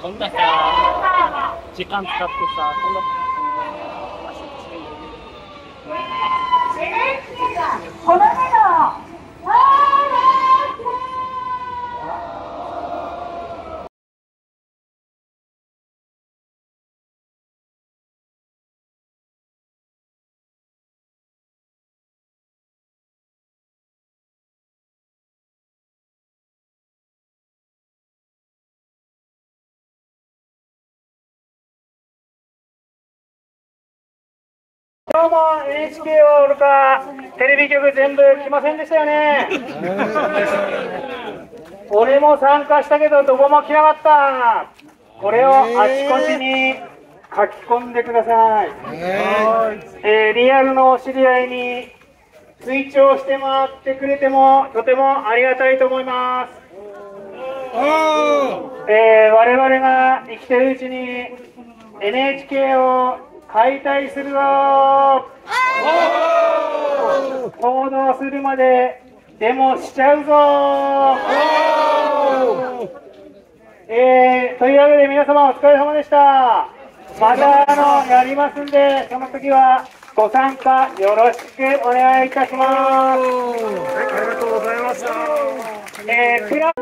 こんなさ、時間使ってさ、こんな。 この目の今日も NHK オールかテレビ局全部来ませんでしたよね。俺も参加したけどどこも来なかった。これをあちこちに書き込んでください。リアルのお知り合いに追聴して回ってくれてもとてもありがたいと思います。我々が生きてるうちに NHK を解体するぞ。行動するまでデモしちゃうぞ。というわけで皆様お疲れ様でした。またやりますんで、その時はご参加よろしくお願いいたします。 はい、ありがとうございました。